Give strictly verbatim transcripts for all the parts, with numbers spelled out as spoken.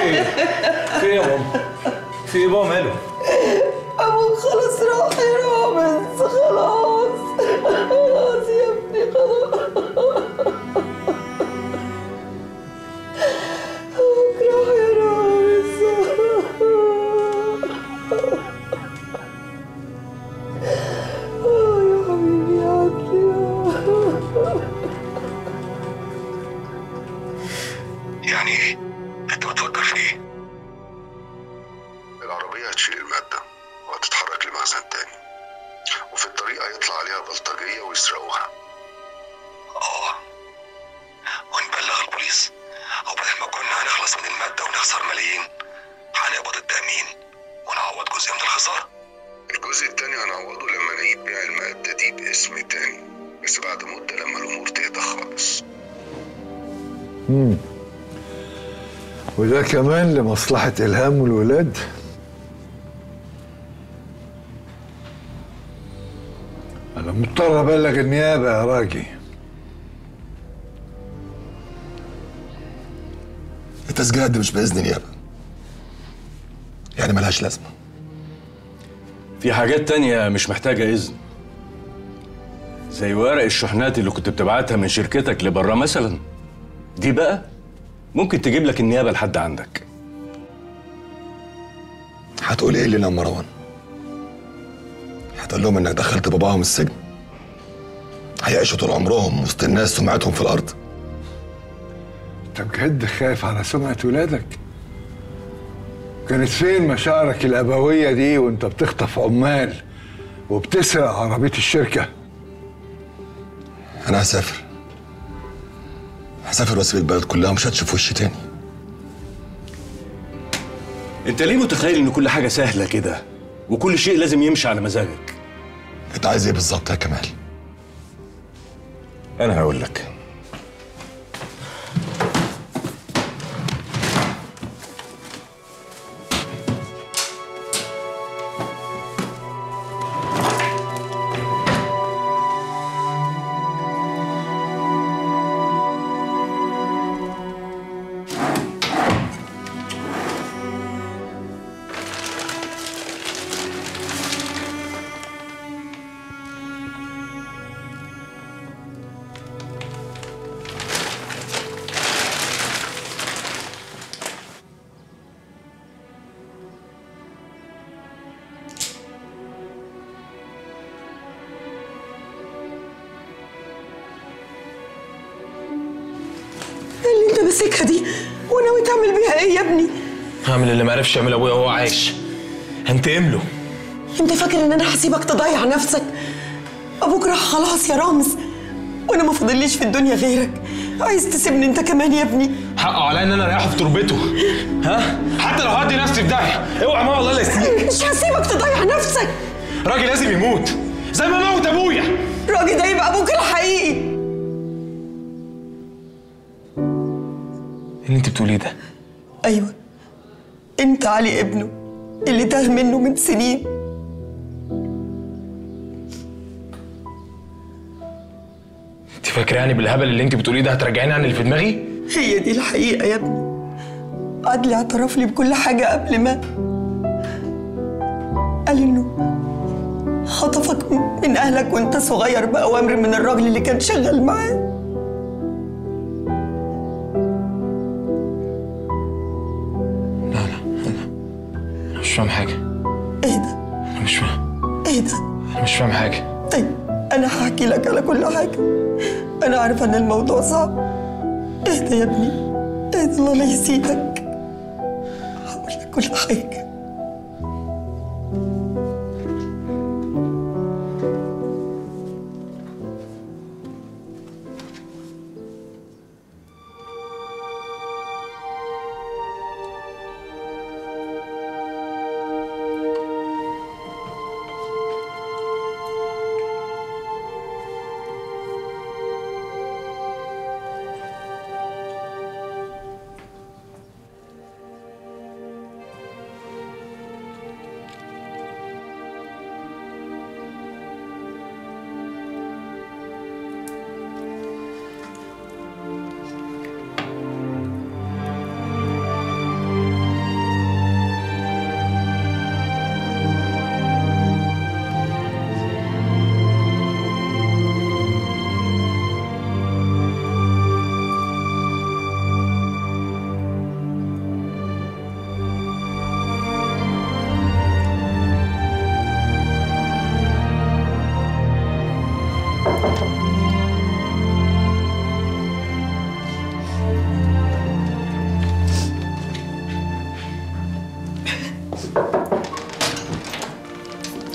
ايه؟ في ايه يا ماما؟ في ايه بابا ماله؟ ابوك خلاص راح يا رامز، خلاص خلاص يا ابني خلاص. ابوك راح يا رامز. اه يا حبيبي يا عدلي. يعني ايه؟ انت بتفكر في ايه؟ العربية هتشيل المادة وهتتحرك لمخزن تاني، وفي الطريق هيطلع عليها بلطجية ويسرقوها. اه ونبلغ البوليس، وبدل ما كنا هنخلص من المادة ونخسر ملايين هنقبض التأمين ونعوض جزء من الخسارة. الجزء التاني هنعوضه لما نعيد بيع المادة دي باسم تاني، بس بعد مدة لما الأمور تهدى خالص. امم وده كمان لمصلحة إلهام والولاد؟ أنا مضطر أبلغ النيابة يا راجي. التسجيلات دي مش بإذن نيابة، يعني ملهاش لازمة. في حاجات تانية مش محتاجة إذن، زي ورق الشحنات اللي كنت بتبعتها من شركتك لبره مثلا، دي بقى ممكن تجيب لك النيابة لحد عندك. هتقول ايه لنا يا مروان؟ هتقول لهم انك دخلت باباهم السجن؟ هيعيشوا طول عمرهم وسط الناس سمعتهم في الارض؟ أنت بجد خايف على سمعة ولادك؟ كانت فين مشاعرك الأبوية دي وأنت بتخطف عمال وبتسرق عربية الشركة؟ أنا هسافر هسافر واسيب البلد كلها ومش هتشوف وشي تاني. انت ليه متخيل ان كل حاجة سهلة كده وكل شيء لازم يمشي على مزاجك؟ انت عايز ايه بالظبط يا كمال؟ انا هقول لك. ماسكها دي وناوي تعمل بيها ايه يا ابني؟ هعمل اللي ما عرفش يعمله ابويا وهو عايش، هنتقم له. انت فاكر ان انا هسيبك تضيع نفسك؟ ابوك راح خلاص يا رامز، وانا ما فاضليش في الدنيا غيرك. عايز تسيبني انت كمان يا ابني؟ حقه عليا ان انا اريحه في تربته، ها؟ حتى لو هدي نفسي في داهيه، اوعى ما والله لا يسيبك. مش هسيبك تضيع نفسك. راجل لازم يموت زي ما موت ابويا. راجل ده يبقى ابوك الحقيقي. اللي انت بتقوليه ده؟ ايوه، انت علي ابنه اللي تاه منه من سنين. انت فاكره يعني بالهبل اللي انت بتقوليه ده هترجعيني عن اللي في دماغي؟ هي دي الحقيقه يا ابني. عدلي اعترف لي بكل حاجه قبل ما قال انه خطفك من اهلك وانت صغير باوامر من الراجل اللي كان شغال معاه. مش فاهم حاجة. ايه ده؟ أنا مش فاهم. ايه ده؟ أنا مش فاهم حاجة. طيب أنا هحكي لك على كل حاجة. أنا عارفة إن الموضوع صعب. اهدى يا ابني، اهدى، الله لا يسيبك. هقول لك كل حاجة.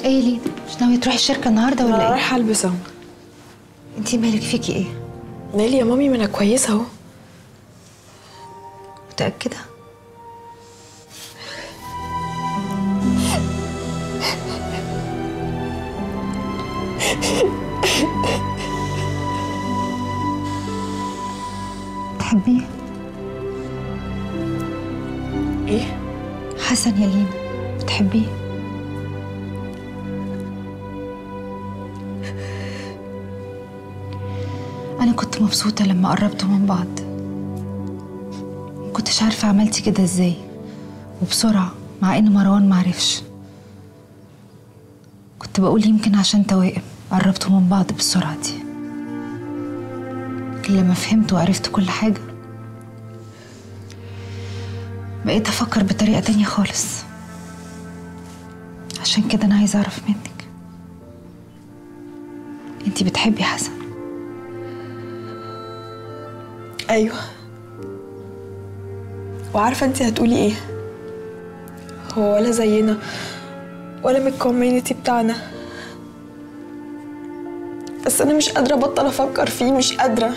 ايه يا لينا؟ مش ناوية تروحي الشركة النهارده ولا انا ايه؟ رايحه البس اهو. انتي مالك فيكي ايه؟ مالي يا مامي؟ ما انا كويسه اهو. متأكدة؟ تحبيه؟ ايه؟ حسن يا لينا، بتحبيه؟ أنا كنت مبسوطة لما قربتوا من بعض. مكنتش عارفة عملتي كده ازاي وبسرعة، مع إن مروان معرفش. كنت بقول يمكن عشان توائم قربتوا من بعض بالسرعة دي، لكن لما فهمت وعرفت كل حاجة بقيت أفكر بطريقة تانية خالص. عشان كده أنا عايزة أعرف منك، انتي بتحبي حسن؟ ايوه. وعارفه انت هتقولي ايه؟ هو ولا زينا ولا من الكوميونتي بتاعنا، بس انا مش قادره ابطل افكر فيه، مش قادره.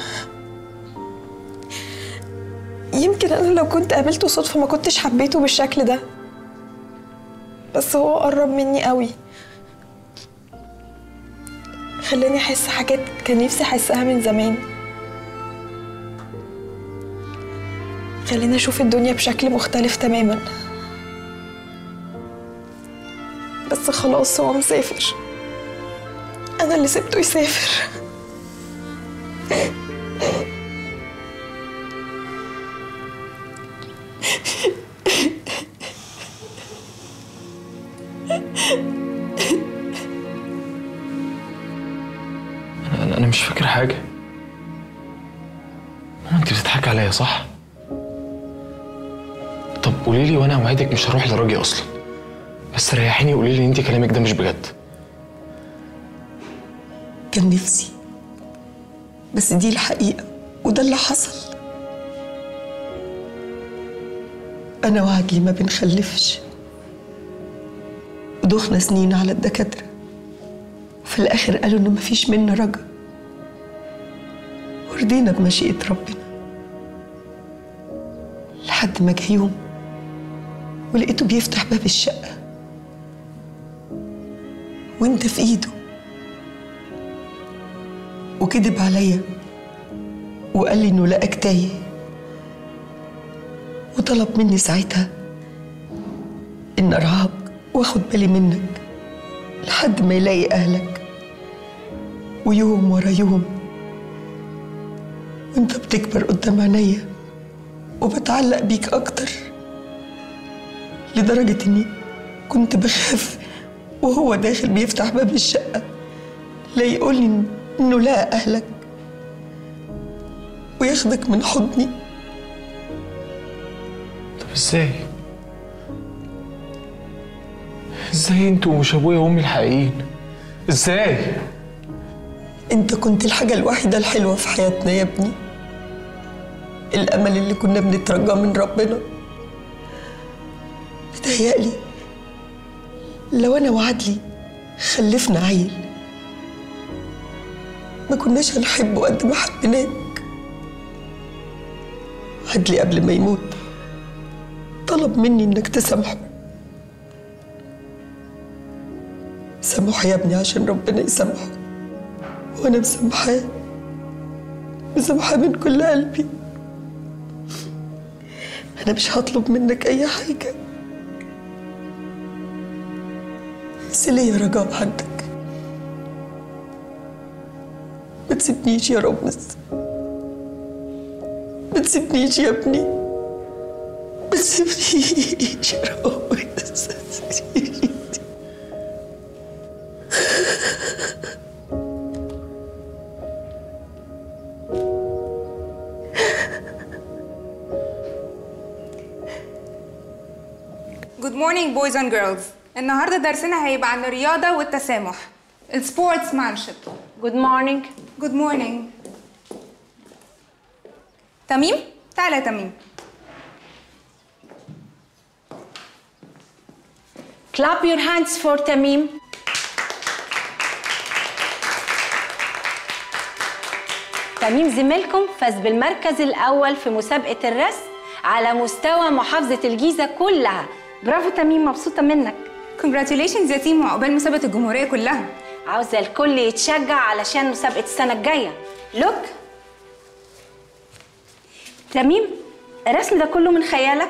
يمكن انا لو كنت قابلته صدفه ما كنتش حبيته بالشكل ده، بس هو قرب مني قوي، خلاني احس حاجات كان نفسي احسها من زمان، خلاني اشوف الدنيا بشكل مختلف تماما. بس خلاص هو مسافر، انا اللي سبته يسافر. انا انا مش فاكر حاجه. ماما انت بتضحكي عليا صح؟ طب قولي لي وانا اوعدك مش هروح لراجي اصلا، بس ريحيني وقولي لي انت كلامك ده مش بجد. كان نفسي، بس دي الحقيقة وده اللي حصل. أنا وعدلي ما بنخلفش، ودخنا سنين على الدكاترة، وفي الآخر قالوا إنه مفيش منا رجا، ورضينا بمشيئة ربنا. لحد ما جه يوم ولقيته بيفتح باب الشقة وانت في ايده، وكذب عليا وقال لي انه لقاك تايه، وطلب مني ساعتها ان ارعاك واخد بالي منك لحد ما يلاقي اهلك. ويوم ورا يوم وانت بتكبر قدام عينيا وبتعلق بيك اكتر، لدرجة اني كنت بخاف وهو داخل بيفتح باب الشقة لا يقولي انه لقى اهلك وياخدك من حضني. طب ازاي؟ ازاي انتوا مش ابويا وامي الحقيقيين؟ ازاي؟ انت كنت الحاجة الوحيدة الحلوة في حياتنا يا ابني، الامل اللي كنا بنترجاه من ربنا. بتهيألي لو انا وعدلي خلفنا عيل ما كناش هنحبه قد ما حبيناك. عدلي قبل ما يموت طلب مني انك تسامحه. سامحه يا ابني عشان ربنا يسامحه، وانا مسامحاه، مسامحاه من كل قلبي. انا مش هطلب منك اي حاجه، بس ليا رجاء عندك، ما تسيبنيش يا رامز، ما تسيبنيش يا ابني، ما تسيبنيش يا رامز. Good morning boys and girls. النهارده درسنا هيبقى عن الرياضة والتسامح. السبورتسمانشيب. Good morning. Good morning. تميم؟ تعالى يا تميم. Clap your hands for تميم. تميم زميلكم فاز بالمركز الأول في مسابقة الرسم على مستوى محافظة الجيزة كلها. برافو تميم، مبسوطة منك. كونجراتيليشنز يا تيم، وعقبال مسابقة الجمهورية كلها. عاوزة الكل يتشجع علشان مسابقة السنة الجاية. لوك تميم، الرسم ده كله من خيالك؟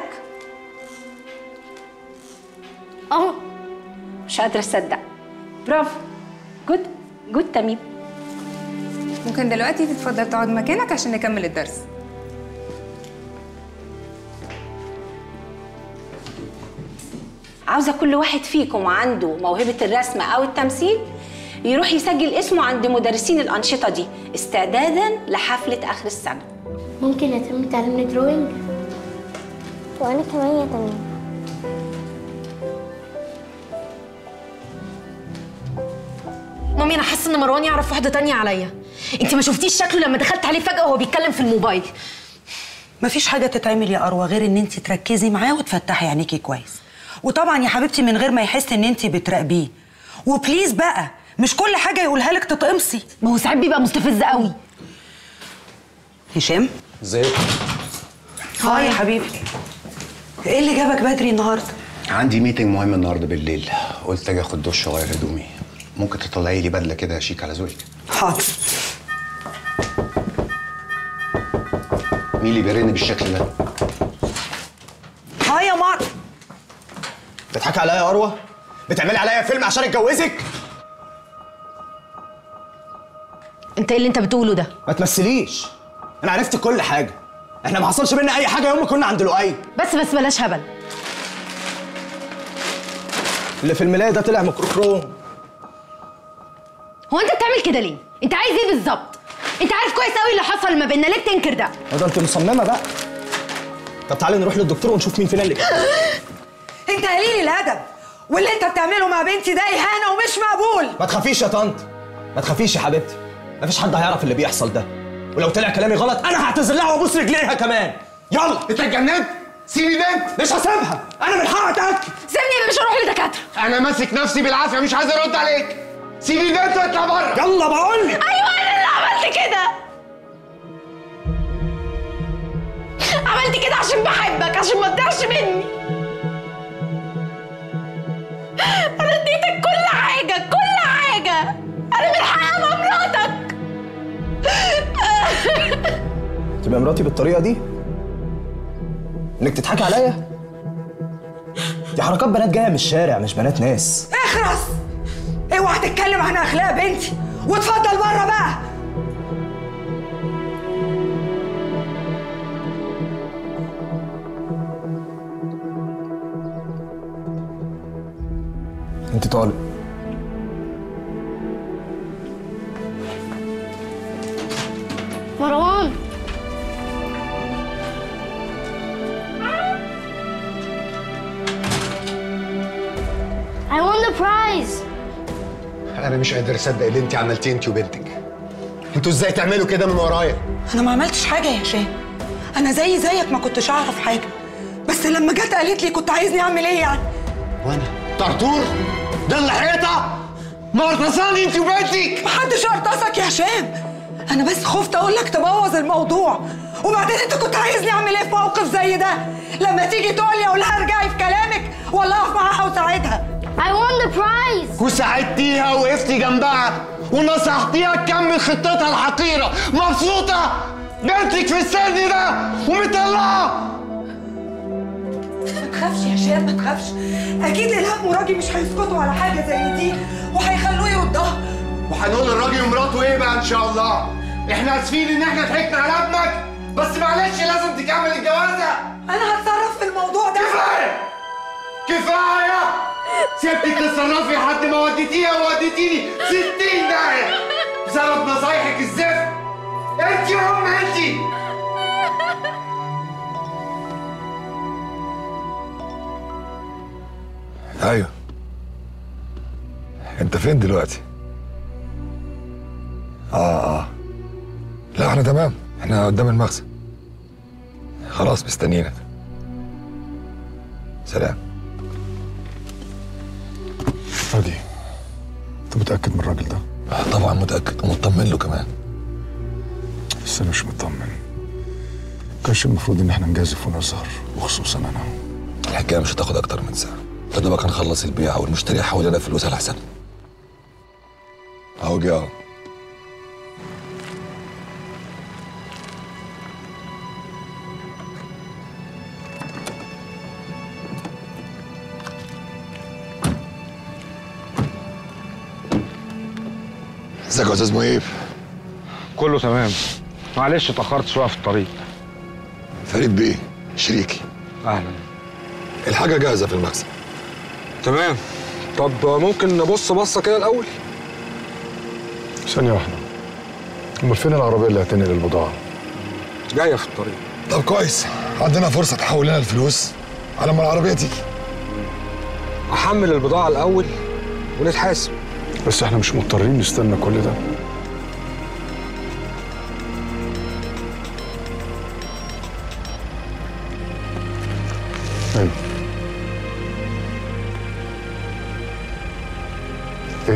اه مش قادرة أصدق. برافو، جود جود تميم. ممكن دلوقتي تتفضل تقعد مكانك عشان نكمل الدرس. عاوزة كل واحد فيكم عنده موهبة الرسم أو التمثيل يروح يسجل اسمه عند مدرسين الأنشطة دي استعدادا لحفلة آخر السنة. ممكن يتم تعلمني دروينج؟ وأنا كمان يا تميم. مامي انا حاسه ان مروان يعرف واحده تانية عليا. انت ما شفتيش شكله لما دخلت عليه فجاه وهو بيتكلم في الموبايل؟ مفيش حاجه تتعمل يا اروى غير ان انت تركزي معاه وتفتحي عينيكي كويس. وطبعا يا حبيبتي من غير ما يحس ان انت بتراقبيه. وبليز بقى مش كل حاجه يقولها لك تتقمصي. ما هو ساعات بيبقى مستفز قوي. هشام ازيك؟ هاي يا حبيبي. ايه اللي جابك بدري النهارده؟ عندي ميتنج مهم النهارده بالليل، قلت اجي اخد دش واغير هدومي. ممكن تطلعي لي بدله كده شيك على ذوقك؟ حاضر. مين اللي بيرن بالشكل ده؟ هاي يا مار. بتضحكي عليا يا اروى؟ بتعملي عليا فيلم عشان اتجوزك؟ انت ايه اللي انت بتقوله ده؟ ما تمثليش، انا عرفت كل حاجه. احنا ما حصلش بينا اي حاجه يوم ما كنا عند لؤي. بس بس بلاش هبل. اللي في الملايه ده طلع ميكروكروم. هو انت بتعمل كده ليه؟ انت عايز ايه بالظبط؟ انت عارف كويس قوي اللي حصل ما بيننا، ليه تنكر ده؟ ده انت مصممه بقى. طب تعالي نروح للدكتور ونشوف مين فينا اللي كده. انت قليل الادب، واللي انت بتعمله مع بنتي ده اهانه ومش مقبول. ما تخافيش يا طنط، ما تخافيش يا حبيبتي. مفيش حد هيعرف اللي بيحصل ده، ولو طلع كلامي غلط انا هعتذر لها وابوس رجليها كمان. يلا. انت اتجننت؟ سيبي بنت. مش هسيبها، انا من حقي اتاكد. سيبني، مش هروح لدكاتره. انا ماسك نفسي بالعافيه، مش عايز ارد عليك. سيبي البنت واطلع بره. يلا بقول لك. ايوه انا اللي عملت كده. عملت كده عشان بحبك، عشان ما تضيعش مني. انا اديتك كل حاجه، كل حاجه. انا من حقي ابقى مراتك. تبقى مراتي بالطريقه دي؟ انك تضحكي عليا؟ دي حركات بنات جايه من الشارع، مش بنات ناس. اخرس، اوعى تتكلم عن اخلاق بنتي، واتفضل بره بقى. انت طالق. مروان I won the prize. انا مش قادر اصدق اللي انت عملتيه انت وبنتك. انتوا ازاي تعملوا كده من ورايا؟ انا ما عملتش حاجه يا هشام، انا زي زيك ما كنتش اعرف حاجه، بس لما جت قالت لي كنت عايزني اعمل ايه يعني؟ وانا طرطور؟ ده اللي حيطه؟ مرقصاني انت وبنتك؟ محدش ارقصك يا هشام، انا بس خفت اقول لك تبوظ الموضوع، وبعدين انت كنت عايزني اعمل ايه في موقف زي ده؟ لما تيجي تقول لي اقول لها ارجعي في كلامك ولا اقف معاها واساعدها؟ I won the prize. وساعدتيها ووقفتي جنبها ونصحتيها تكمل خطتها الحقيره. مبسوطه؟ بنتك في السن ده ومطلعه. ما تخافش يا هشام، ما تخافش، اكيد الهام وراجي مش هيسكتوا على حاجه زي دي وهيخلوه يردها. وهنقول للراجل ومراته ايه بقى ان شاء الله؟ احنا اسفين ان احنا ضحكنا على ابنك، بس معلش لازم تكمل الجوازه. انا هتصرف في الموضوع ده. كفايه كفايه، سبتك تتصرفي لحد ما وديتيها ووديتيني ستين داهيه بسبب نصايحك الزفت. انت يا ام انت. ايوه. انت فين دلوقتي؟ اه اه لا احنا تمام، احنا قدام المخزن خلاص مستنيينك. سلام. راجي، انت متأكد من الراجل ده؟ طبعا متأكد ومطمن له كمان. بس انا مش مطمن. كانش المفروض ان احنا نجازف ونظهر، وخصوصا انا. الحكايه مش هتاخد اكتر من ساعه. يا دوبك هنخلص البيع والمشتري يحول لنا فلوس على حسابه. اهو جه اهو. ازيك يا استاذ مهيب؟ كله تمام. معلش اتاخرت شويه في الطريق. فريد بيه شريكي. اهلا. الحاجه جاهزه في المخزن. تمام. طب ممكن نبص بصه كده الاول؟ ثانيه واحده. امال فين العربيه اللي هتنقل البضاعه؟ جايه في الطريق. طب كويس، عندنا فرصه تحول لنا الفلوس على ما العربيه تيجي. احمل البضاعه الاول ونتحاسب. بس احنا مش مضطرين نستنى كل ده. ايوه. ايه؟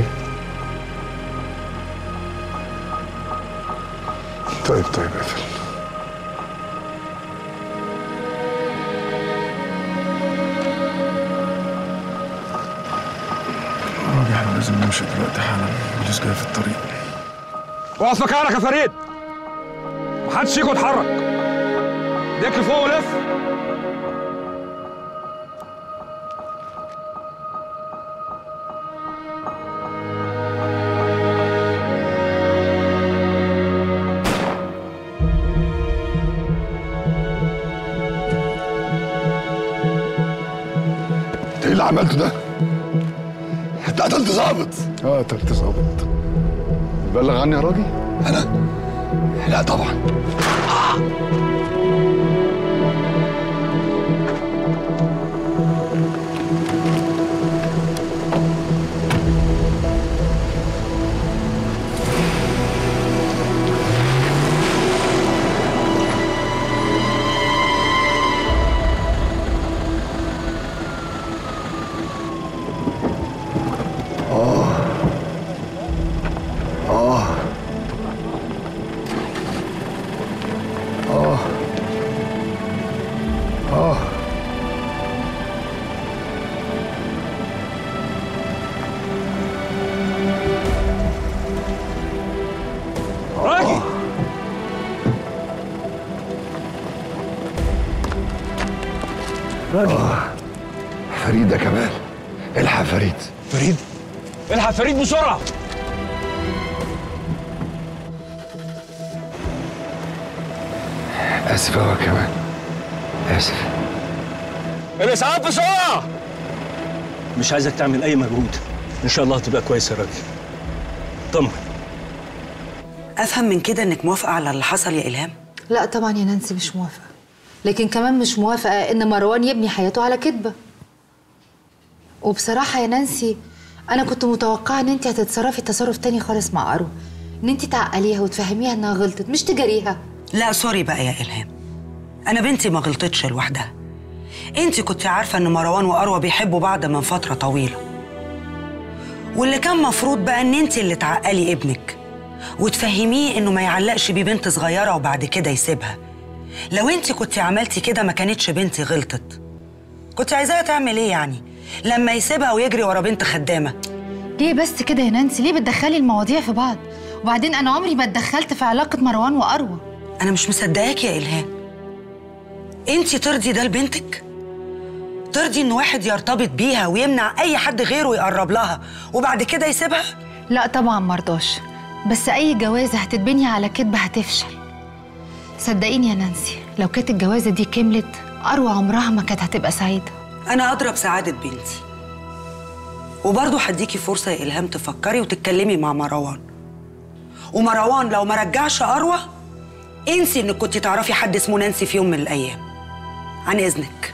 طيب طيب اقفل. احنا لازم نمشي دلوقتي حالا، البوليس جاي في الطريق. اقف مكانك يا فريد، محدش يجي يتحرك. ايديك لفوق ولف. انت ايه اللي عملته ده؟ انت قتلت ظابط. اه قتلت ظابط. بلغ عني يا راجل؟ انا؟ لا طبعا. راجل. فريد يا كمال، الحق فريد. فريد؟ الحق فريد بسرعة. آسف أوي يا كمال، آسف. الإسعاف بسرعة. مش عايزك تعمل أي مجهود، إن شاء الله هتبقى كويس يا راجل. طمن. افهم من كده انك موافقه على اللي حصل يا الهام؟ لا طبعا يا نانسي مش موافقة، لكن كمان مش موافقة إن مروان يبني حياته على كذبة. وبصراحة يا نانسي أنا كنت متوقعة إن أنت هتتصرفي تصرف تاني خالص مع أرو، إن أنت تعقليها وتفهميها إنها غلطت مش تجاريها. لا سوري بقى يا إلهام، أنا بنتي ما غلطتش لوحدها. أنت كنت عارفة إن مروان وأروى بيحبوا بعض من فترة طويلة، واللي كان مفروض بقى إن أنت اللي تعقلي ابنك وتفهميه إنه ما يعلقش بيه بنت صغيرة وبعد كده يسيبها. لو انت كنت عملتي كده ما كانتش بنتي غلطت. كنت عايزاها تعمل ايه يعني لما يسيبها ويجري ورا بنت خدامه؟ ليه بس كده يا نانسي؟ ليه بتدخلي المواضيع في بعض؟ وبعدين انا عمري ما اتدخلت في علاقه مروان واروى. انا مش مصدقاك يا الهام. انت ترضي ده لبنتك؟ ترضي ان واحد يرتبط بيها ويمنع اي حد غيره يقرب لها وبعد كده يسيبها؟ لا طبعا مرضاش، بس اي جوازه هتتبني على كذبه هتفشل. صدقيني يا نانسي لو كانت الجوازه دي كملت اروى عمرها ما كانت هتبقى سعيده. انا ادرى بسعاده بنتي، وبرضه هديكي فرصه يا الهام تفكري وتتكلمي مع مروان. ومروان لو ما رجعش اروى انسي انك كنتي تعرفي حد اسمه نانسي في يوم من الايام. عن اذنك.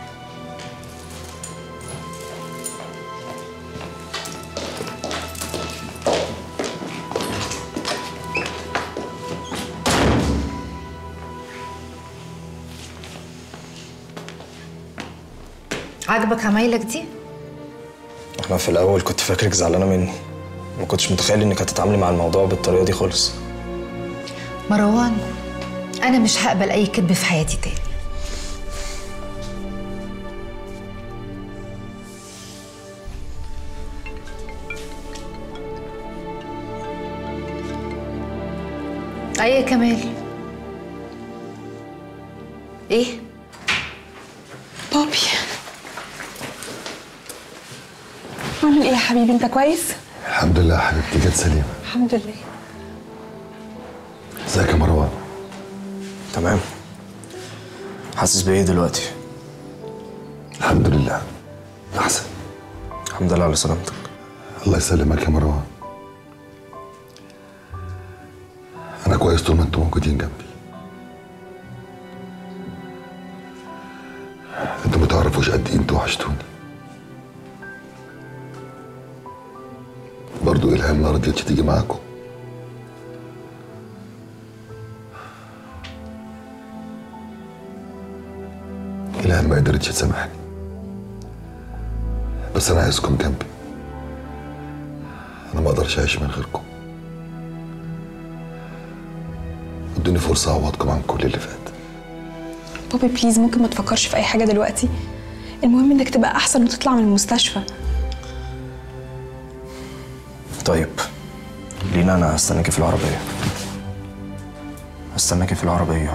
عاجبك عمايلك دي؟ انا في الاول كنت فاكرك زعلانه مني، ما كنتش متخيل انك هتتعاملي مع الموضوع بالطريقه دي خالص. مروان، أنا مش هقبل أي كذب في حياتي تاني. أي يا كمال؟ إيه؟ بابي، عامل ايه يا حبيبي؟ انت كويس؟ الحمد لله حبيبتي، جت سليمه. الحمد لله. ازيك يا مروان؟ تمام. حاسس بايه دلوقتي؟ الحمد لله احسن. الحمد لله على سلامتك. الله يسلمك يا مروان. انا كويس طول ما انتم موجودين جنبي. انتوا ما تعرفوش قد ايه انتوا وحشتوني. برضو الهام ما رضيتش تيجي معاكم. الهام ما قدرتش تسامحني، بس انا عايزكم جنبي. انا ما اقدرش اعيش من غيركم. ادوني فرصه اعوضكم عن كل اللي فات. بابي بليز، ممكن ما تفكرش في اي حاجه دلوقتي. المهم انك تبقى احسن وتطلع من المستشفى. طيب لينا، انا هستناكي في العربيه. هستناكي في العربيه.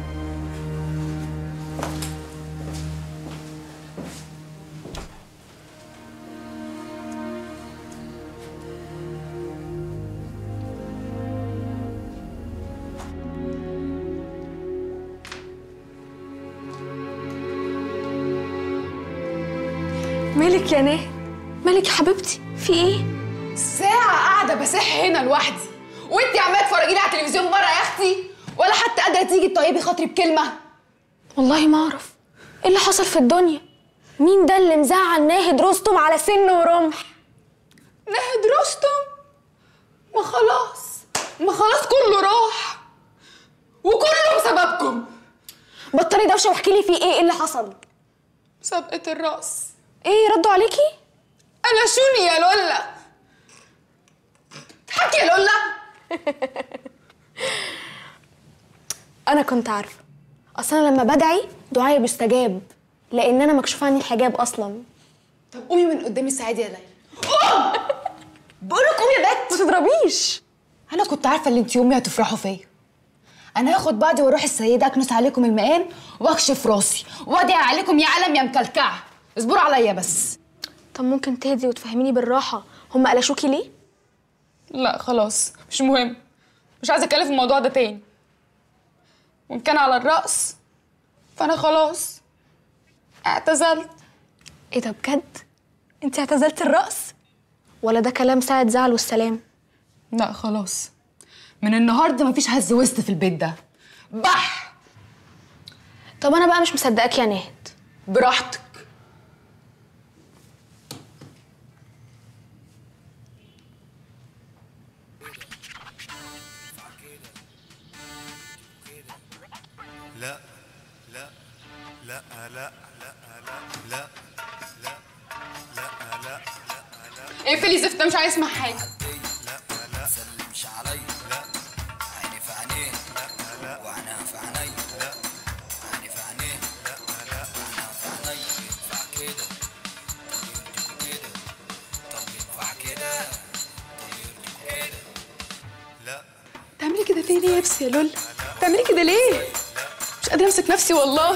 مالك يا ناهد؟ مالك يا حبيبتي؟ في ايه؟ ساعة قاعدة بسح هنا لوحدي، وانتي عمالة تفرجيني على التلفزيون بره يا اختي، ولا حتى قادرة تيجي تطيبي خاطري بكلمة. والله ما اعرف ايه اللي حصل في الدنيا. مين ده اللي مزعل ناهد رستم على سن ورمح؟ ناهد رستم؟ ما خلاص ما خلاص كله راح، وكله بسببكم. بطلي دوشه واحكي لي فيه ايه ايه اللي حصل. سابقة الرأس. ايه ردوا عليكي؟ انا شوني يا لولا. تضحكي يا لولا. انا كنت عارفه، اصل انا لما بدعي دعائي بيستجاب، لان انا مكشوف عني الحجاب اصلا. طب قومي من قدامي السعيد يا ليلى. قوم! بقول لك قومي يا بت. ما تضربيش. انا كنت عارفه ان انت يومي هتفرحوا فيا. انا هاخد بعضي واروح السيده اكنس عليكم المقام واكشف راسي وادعي عليكم يا علم يا مكلكعه. اصبروا عليا بس. طب ممكن تهدي وتفهميني بالراحه هم قلشوكي ليه؟ لا خلاص مش مهم، مش عايزه اتكلم في الموضوع ده تاني. وان كان على الرأس فانا خلاص اعتزلت. ايه ده بجد؟ انت اعتزلت الرأس؟ ولا ده كلام ساعة زعل والسلام؟ لا خلاص، من النهارده مفيش هز وسط في البيت ده. بح. طب انا بقى مش مصدقاك يا ناهد. براحتك. لا لا لا لا لا لا لا لا لا لا لا اقفلي زفت، مش عايز اسمع حاجه. لا لا سلمش علي. لا عيني في عينيه. لا لا وعينها في عيني. لا عيني في عينيه. لا لا وعينها في عيني. ينفع كده كده؟ طب ينفع كده؟ كده؟ لا. تعملي كده ليه ليه يا بس يا لولا؟ تعملي كده ليه؟ مش قادره امسك نفسي والله.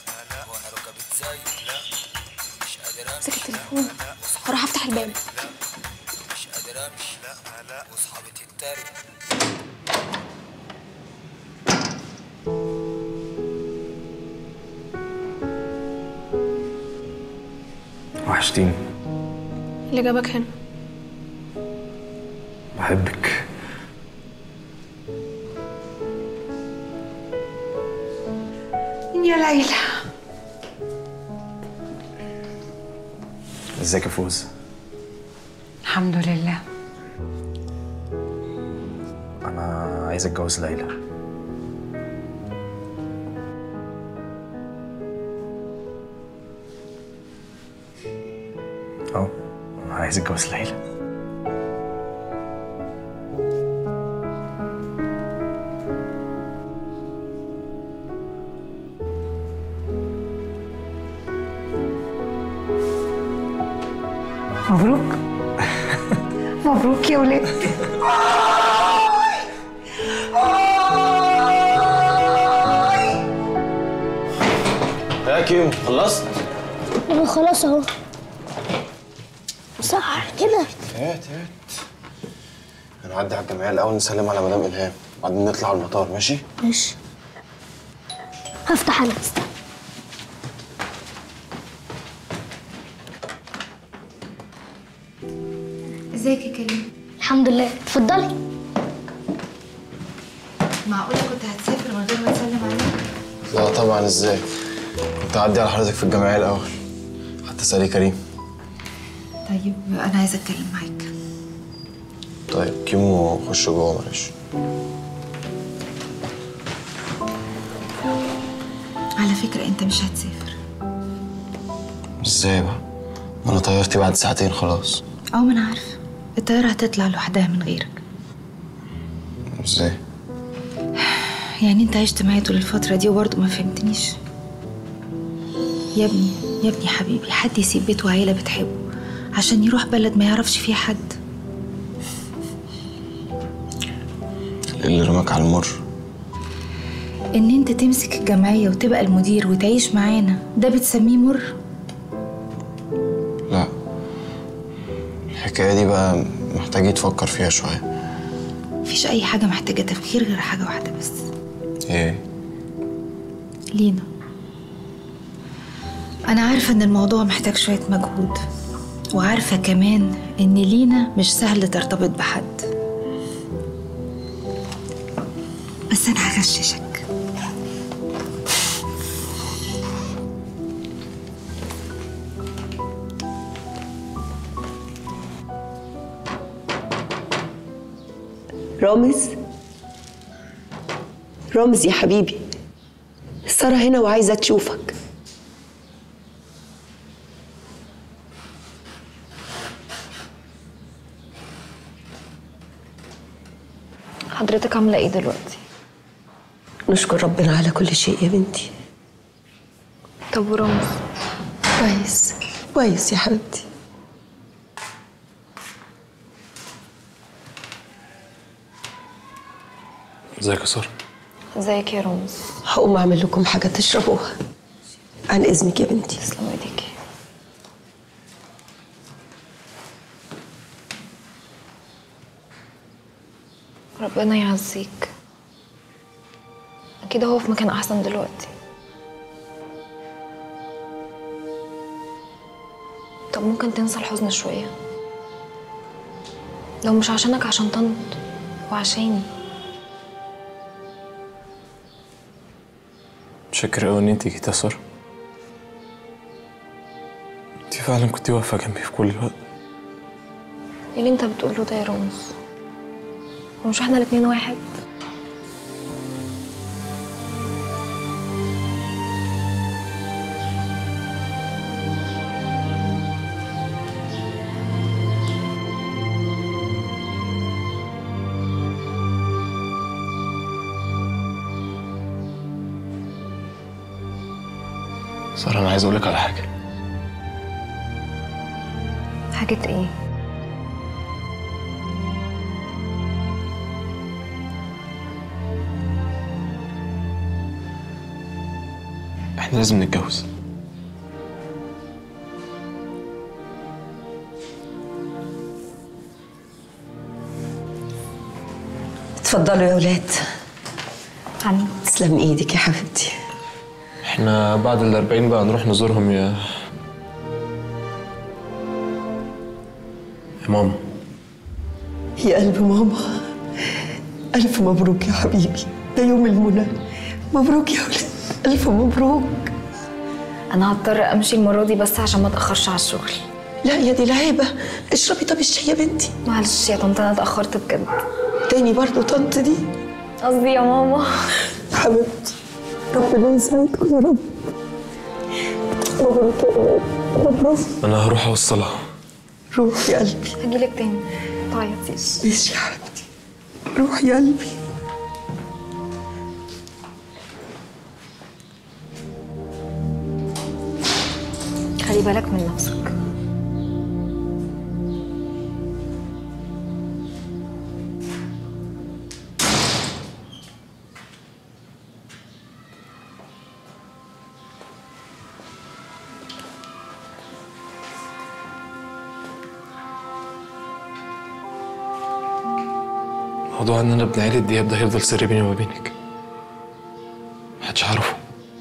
امسك التليفون، هروح افتح الباب. مش قادر امشي. لا لا واصحابي تتريق. وحشتيني. اللي جابك هنا؟ بحبك. يا ليلى. ازيك يا فوز؟ الحمد لله. انا عايز اتجوز ليلى. اه عايز اتجوز ليلى. مبروك. مبروك يا ولاد. يا كيمو خلصت؟ انا خلاص اهو. صح كده. هات هات. هنعدي على الجمعيه الاول نسلم على مدام الهام وبعدين نطلع على المطار. ماشي؟ ماشي. هفتح انا. استنى. ازيك يا كريم؟ الحمد لله. اتفضلي. معقولة كنت هتسافر من غير ما تسلم عليك؟ لا طبعا، ازاي؟ كنت هعدي على حضرتك في الجمعيه الاول حتى اسالي كريم. طيب انا عايزه اتكلم معاك. طيب كيمو خش جوه معلش. على فكره انت مش هتسافر. ازاي بقى؟ انا طيارتي بعد ساعتين خلاص. اه ما انا عارفه، الطياره هتطلع لوحدها من غيرك. ازاي؟ يعني انت عشت معايا طول الفتره دي وبرضه ما فهمتنيش. يا ابني يا ابني حبيبي، حد يسيب بيت وعيله بتحبه عشان يروح بلد ما يعرفش فيها حد؟ ايه اللي رماك على المر؟ ان انت تمسك الجمعيه وتبقى المدير وتعيش معانا، ده بتسميه مر؟ لا، الحكايه دي بقى محتاج تفكر فيها شويه. مفيش اي حاجه محتاجه تفكير غير حاجه واحده بس. ايه؟ لينا. انا عارفه ان الموضوع محتاج شويه مجهود، وعارفه كمان ان لينا مش سهل ترتبط بحد، بس انا هغششك. رامز، رامز يا حبيبي، سارة هنا وعايزة تشوفك. حضرتك عاملة ايه دلوقتي؟ نشكر ربنا على كل شيء يا بنتي. طب ورامز؟ كويس كويس يا حبيبتي. ازيك يا سارة؟ ازيك يا رامز؟ هقوم اعمل لكم حاجة تشربوها. عن اذنك يا بنتي. تسلم ايديكي. ربنا يعزيك. اكيد هو في مكان احسن دلوقتي. طب ممكن تنسى الحزن شوية؟ لو مش عشانك عشان طنط وعشاني. متشكر قوي ان انت جيتي يا سارة. انت فعلا كنت واقفة جنبي في كل الوقت. ايه اللي انت بتقوله ده يا رامز؟ ومش احنا الاتنين واحد؟ سارة انا عايز اقولك على حاجة. حاجة ايه؟ احنا لازم نتجوز. اتفضلوا يا ولاد. عني تسلم ايدك يا حبيبتي. احنا بعد الأربعين بقى نروح نزورهم يا يا ماما. يا قلب ماما، ألف مبروك يا حبيبي، ده يوم المنى. مبروك يا ولاد، ألف مبروك. أنا هضطر أمشي المرة دي بس عشان ما أتأخرش على الشغل. لا يا دي لعيبة، اشربي طب الشاي يا بنتي. معلش يا طنط أنا اتأخرت بجد. تاني برضه طنط دي؟ قصدي يا ماما. حبيبتي ربنا يسعدكم يا رب. مبروك يا ولاد، مبروك. انا هروح اوصلها. روح يا قلبي. هجيلك تاني متعيطيش. ماشي يا حبيبتي، روح يا قلبي. خلي بالك من نفسك. موضوع ان انا ابن عيلة دياب ده هيفضل سر بيني وما بينك، محدش عارفه.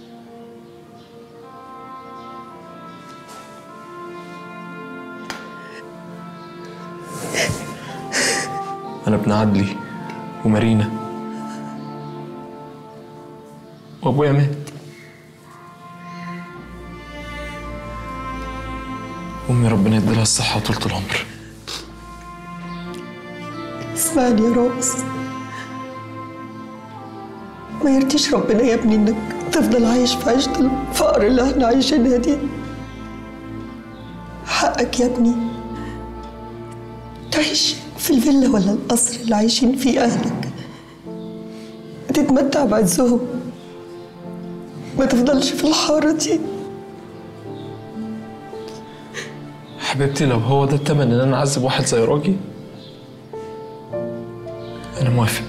انا ابن عدلي ومارينا، وابويا مات، امي ربنا يديلها الصحة وطولة العمر. اسمعني يا رامز، ما يرضيش ربنا يا ابني انك تفضل عايش في عيشة الفقر اللي احنا عايشينها دي. حقك يا ابني تعيش في الفيلا ولا القصر اللي عايشين فيه اهلك، تتمتع بعزهم، ما تفضلش في الحارة دي. حبيبتي لو هو ده التمن ان انا اعذب واحد زي راجي انا موافق.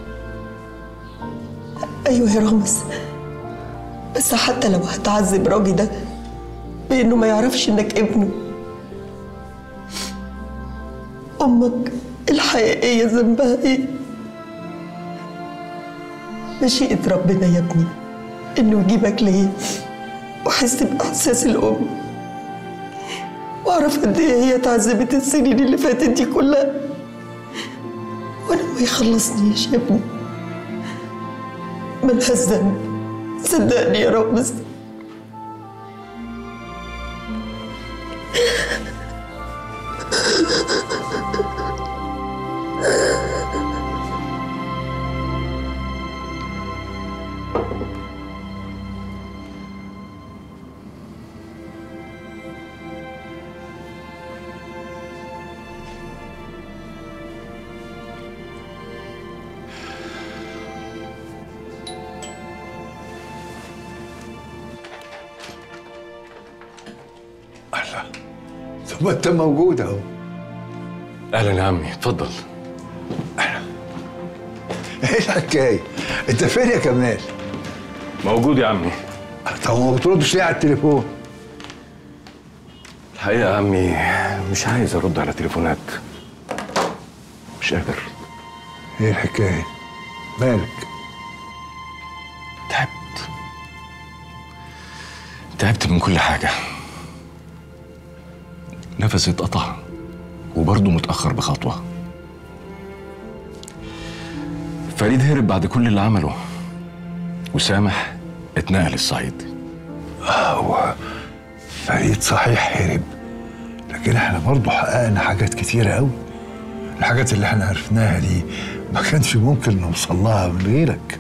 ايوه يا رامز، بس حتى لو هتعذب راجي ده بانه ما يعرفش انك ابنه، امك الحقيقيه ذنبها ايه؟ مشيئة ربنا يا ابني انه يجيبك ليه، وحس باحساس الام، واعرف قد ايه هي اتعذبت السنين اللي فاتت دي كلها، وانا ما يخلصنيش يا ابني، ملهاش ذنب، صدقني يا رامز. أهلا. طب أنت موجود أهو. أهلا يا عمي، اتفضل. أهلا. إيه الحكاية؟ أنت فين يا كمال؟ موجود يا عمي. طب ما بتردش ليه على التليفون؟ الحقيقة يا عمي مش عايز أرد على تليفونات، مش قادر. إيه الحكاية؟ مالك؟ تعبت تعبت من كل حاجة. نفسي اتقطع وبرضه متأخر بخطوة. فريد هرب بعد كل اللي عمله، وسامح اتنقل الصعيد. هو فريد صحيح هرب، لكن احنا برضه حققنا حاجات كتيرة قوي. الحاجات اللي احنا عرفناها دي ما كانش ممكن نوصل لها من غيرك.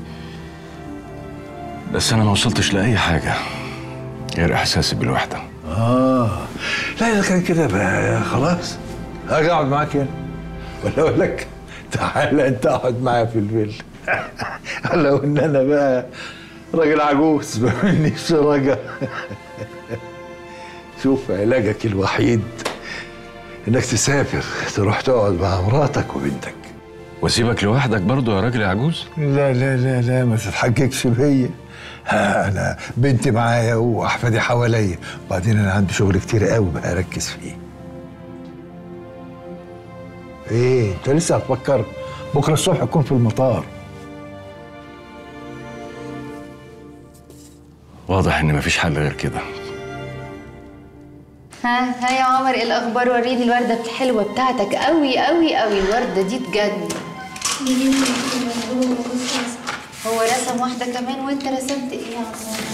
بس أنا ما وصلتش لأي حاجة غير إحساسي بالوحدة. آه لا إذا كان كده بقى خلاص هاجي أقعد معاك هنا، ولا أقول لك تعالى أنت اقعد معايا في الفيلا. لو إن أنا بقى راجل عجوز ما منيش رجا. شوف علاجك الوحيد إنك تسافر تروح تقعد مع مراتك وبنتك. واسيبك لوحدك برضه يا راجل عجوز؟ لا لا لا لا ما تتحججش بيا. انا بنتي معايا واحفادي حواليا، وبعدين انا عندي شغل كتير قوي بقى اركز فيه. ايه انت لسه هتفكر؟ بكره الصبح اكون في المطار. واضح ان مفيش حل غير كده. ها ها يا عمر، ايه الاخبار؟ وريني الورده الحلوه بتاعتك، قوي قوي قوي الورده دي بجد. هو رسم واحده كمان وانت رسمت ايه يا عمر؟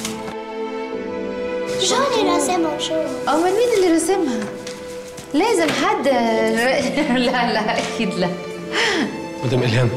جوني رسمها شو؟ امال مين اللي رسمها؟ لازم حد. لا لا اكيد لا. مدام إلهام.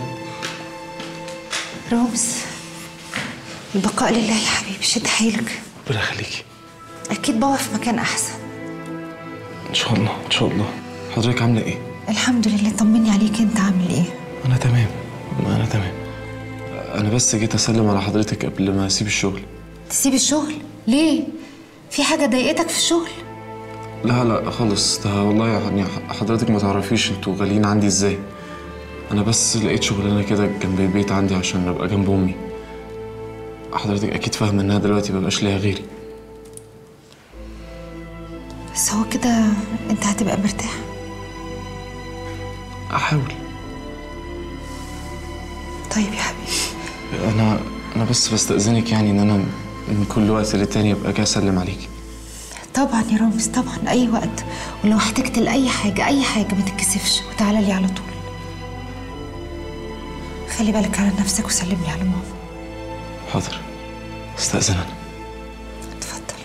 رامز، البقاء لله يا حبيبي، شد حيلك. ربنا يخليكي. اكيد بابا في مكان احسن. ان شاء الله ان شاء الله. حضرتك عامله ايه؟ الحمد لله. طمني عليك، انت عامل ايه؟ انا تمام انا تمام. انا بس جيت اسلم على حضرتك قبل ما اسيب الشغل. تسيب الشغل؟ ليه؟ في حاجه ضايقتك في الشغل؟ لا لا خالص، ده والله يعني حضرتك ما تعرفيش انتوا غاليين عندي ازاي. انا بس لقيت شغلانه كده جنب البيت عندي عشان ابقى جنب امي. حضرتك اكيد فاهمه انها دلوقتي مبقاش ليها غيري. بس هو كده انت هتبقى مرتاح. احاول. طيب يا حبيبي. انا انا بس بستأذنك يعني ان انا من كل وقت للتاني ابقى اجي اسلم عليكي. طبعا يا رامز طبعا، اي وقت، ولو احتجت لاي حاجه اي حاجه ما تتكسفش وتعالى لي على طول. خلي بالك على نفسك وسلم لي على ماما. حاضر، استأذن انا. اتفضل.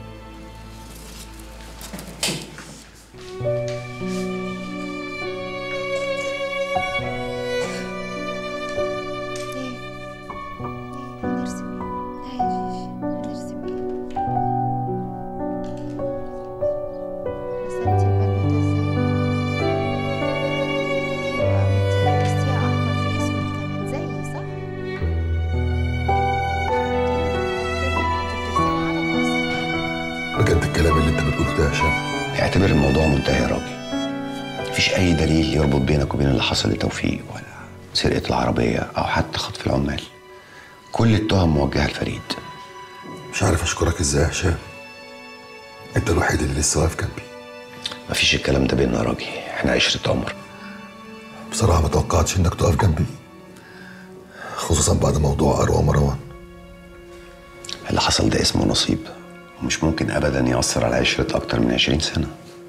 بجد الكلام اللي انت بتقوله ده يا هشام؟ اعتبر الموضوع منتهي يا راجل. مفيش اي دليل يربط بينك وبين اللي حصل لتوفيق، ولا سرقه العربيه او حتى خطف العمال. كل التهم موجهه لفريد. مش عارف اشكرك ازاي يا هشام. انت الوحيد اللي لسه واقف جنبي. مفيش الكلام ده بيننا يا راجل، احنا عشره عمر. بصراحه ما توقعتش انك تقف جنبي، خصوصا بعد موضوع اروى ومروان. اللي حصل ده اسمه نصيب، ومش ممكن ابدا يأثر على عشرة اكتر من عشرين سنة.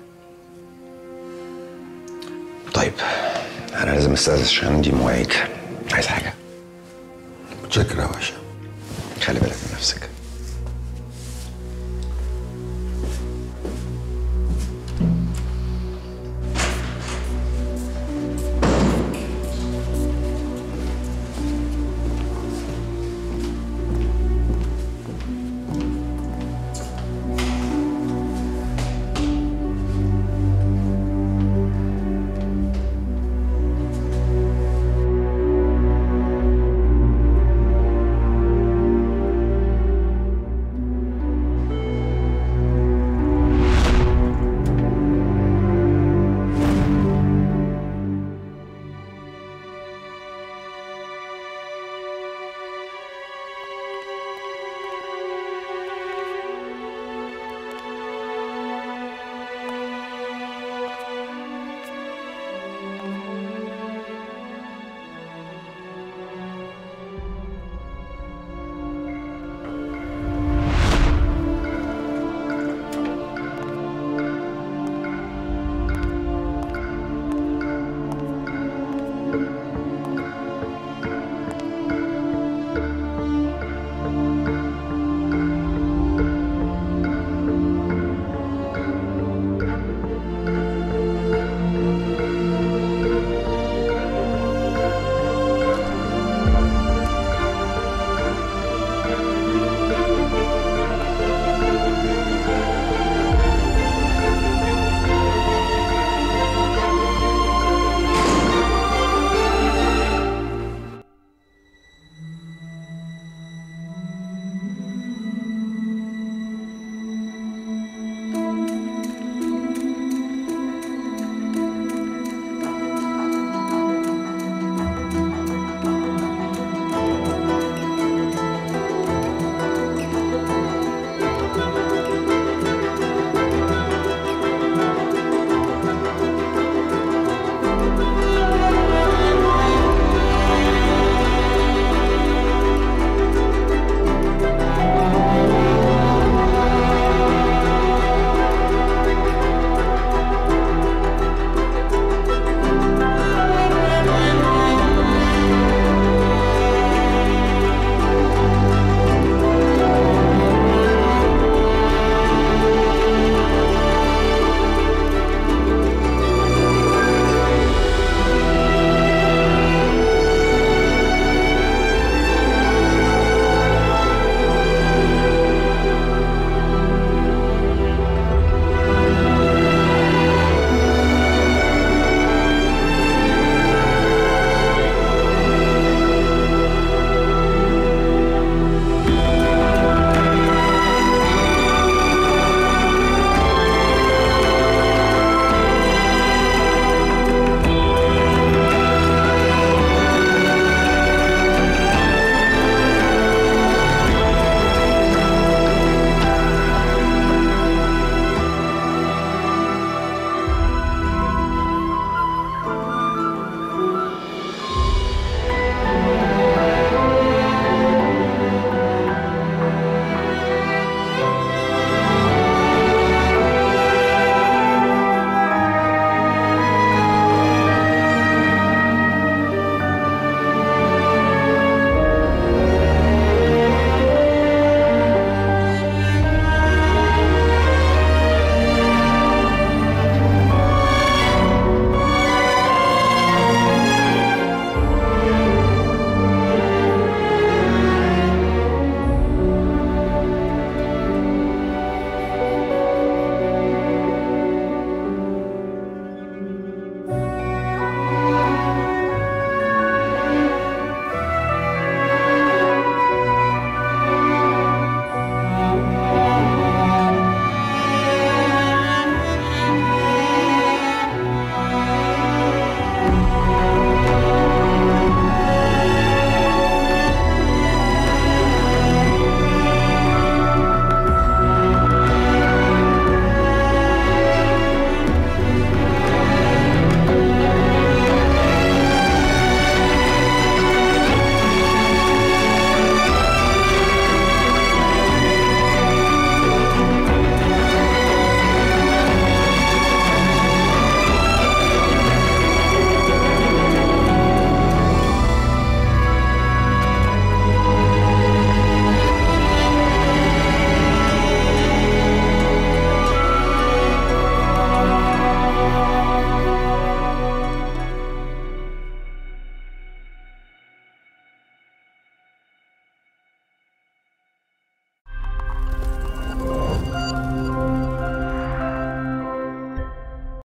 طيب انا لازم استاذن عشان عندي مواعيد. عايز حاجة؟ متشكر يا باشا. خلي بالك من نفسك.